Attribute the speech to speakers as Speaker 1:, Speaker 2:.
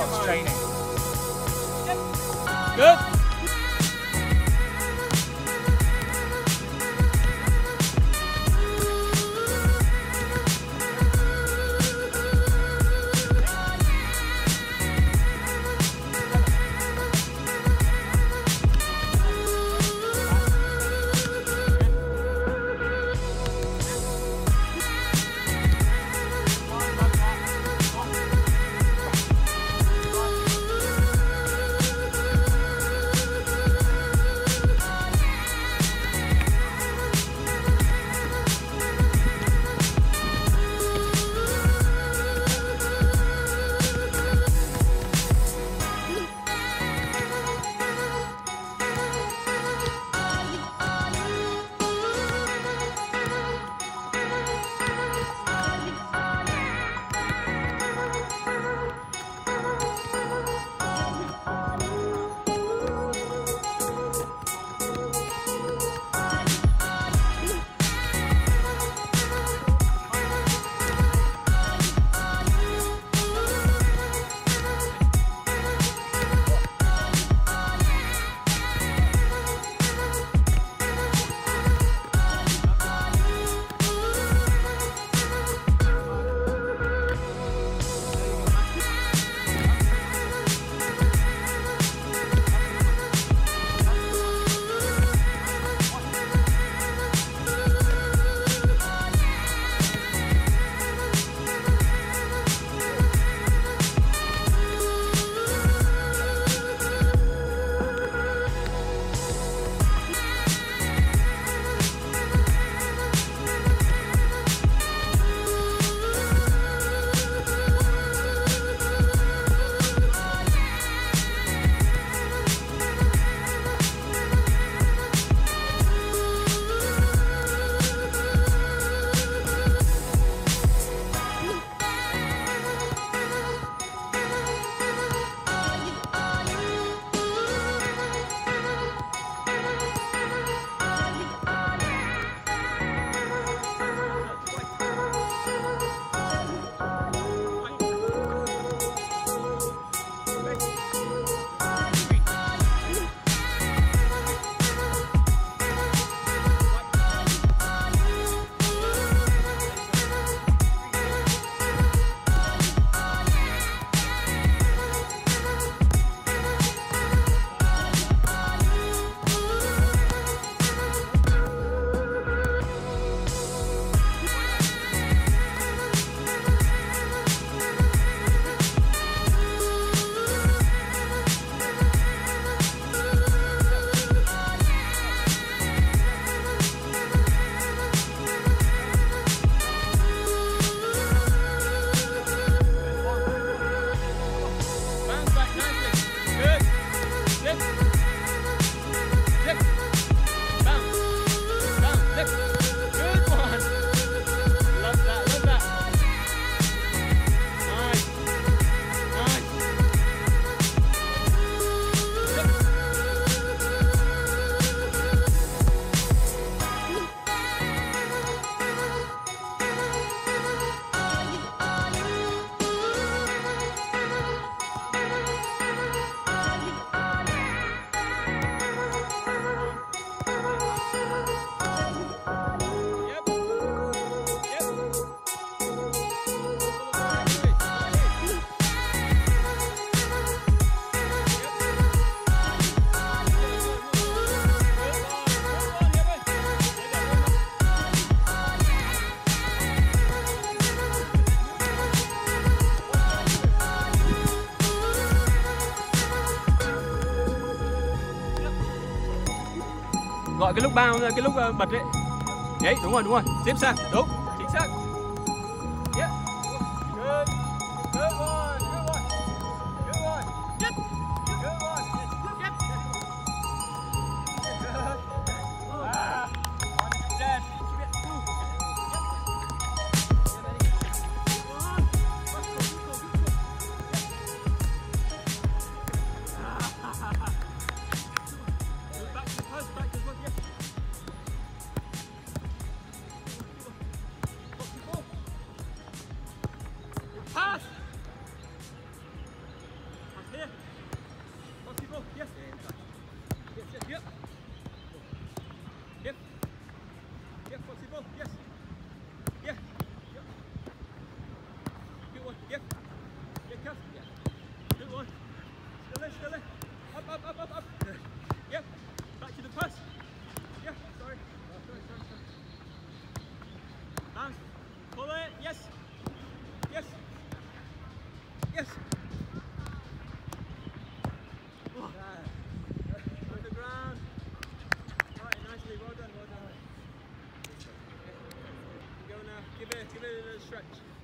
Speaker 1: That's training. Good.
Speaker 2: Gọi cái lúc bao ra, cái lúc bật đấy. Đấy, đúng rồi. Tiếp sang, đúng, chính xác. Yeah. Good. Good one. Good one. Good one. Yep. Good one. Yep. Good. Dead. Yeah, flexible. Yes. Yeah. Yep. Good one. Yep. Yeah, cuff. Yeah. Good one. Still there. Up. Yep. Back to the pass. Yeah, sorry. Hands. Pull it. Yes. Yes. Oh. On the ground. Alright, nicely. Well done. Go now. Give it a little stretch.